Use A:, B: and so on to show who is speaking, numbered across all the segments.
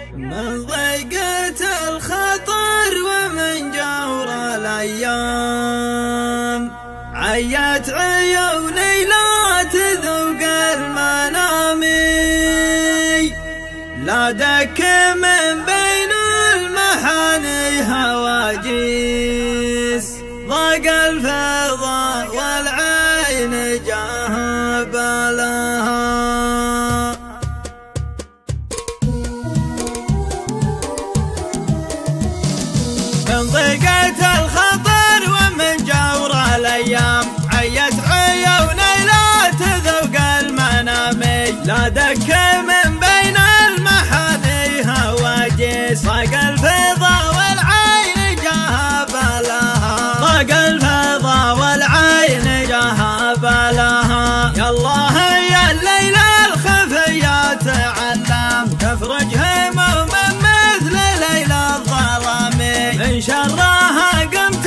A: من ضيقة الخطر ومن جور الأيام عيت عيوني لا تذوق المنامي، لا دك من بين المحاني هواجيس، ضاق الفضاء والعين جاهب لها. من ضيقة الخطر ومن جور الأيام عيت عيوني لا تذوق المنامي، لا دك من بين المحاني هواجيس، ضاق الفضاء والعين جاهب لها، ضاق الفضاء والعين جاهب لها. يا الله يا الليل الخفيات علام تفرج هموم مثل ليل الظلام، من شرها قمت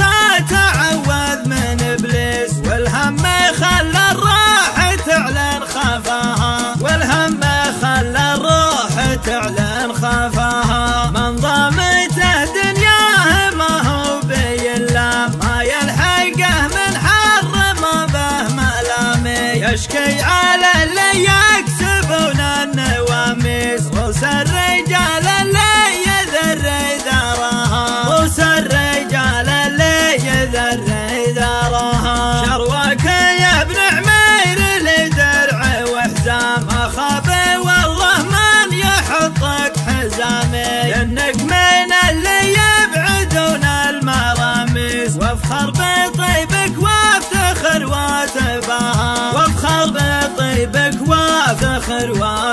A: اتعوذ من ابليس، والهم خلى الروح تعلن خفاها، والهم خلى الروح تعلن خفاها. من ضامته دنياه ما هو بيلام، ما يلحقه من حر ما به ملامي، يشكي على اللي يكسبون النواميس، رؤوس الرجال اللي يذري ذرها، رؤوس الرجال اللي يذري ذرها. شروك يا ابن عمير لدرع وحزام، اخاف والله من يحطك حزامي، انك من اللي يبعدون المراميس، وافخر بطيبك وافتخر واتباها، وافخر بطيبك وافتخر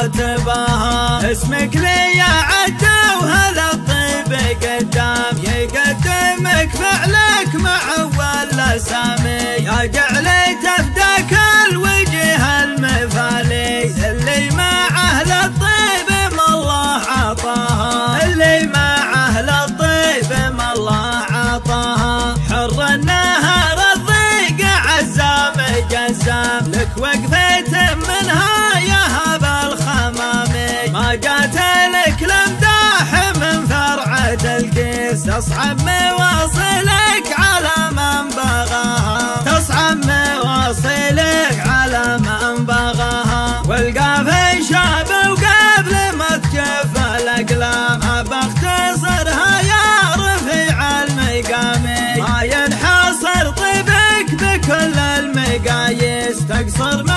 A: واتباها. اسمك لي يا عدى وهلا الطيب قدام، يقدمك فعلك مع اول اسامي، يا جعلي تفداك الوجه المثالي، اللي مع اهل الطيب ما الله عطاها، اللي مع اهل الطيب ما الله عطاها. حر النهار الضيق عزام جزام، لك وقفة منها يا هبا الخمامي، ما جات لك لمداح من فرعة الكيس، تصعب مواصلك على من بغاها، تصعب مواصلك على من بغاها. والقافي شاب وقبل ما تكف الأقلام، بختصرها يا رفيع المقامي، ما ينحصر طيبك بكل المقاييس، تقصر